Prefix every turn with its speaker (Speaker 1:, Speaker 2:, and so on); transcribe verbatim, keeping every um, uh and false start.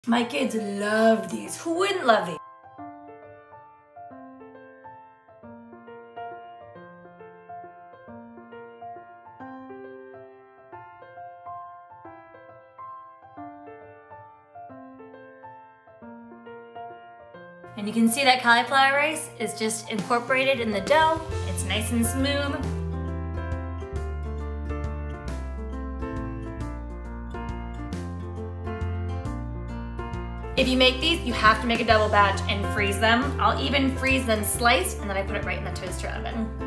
Speaker 1: My kids love these. Who wouldn't love these? And you can see that cauliflower rice is just incorporated in the dough. It's nice and smooth. If you make these, you have to make a double batch and freeze them. I'll even freeze them sliced, and then I put it right in the toaster oven.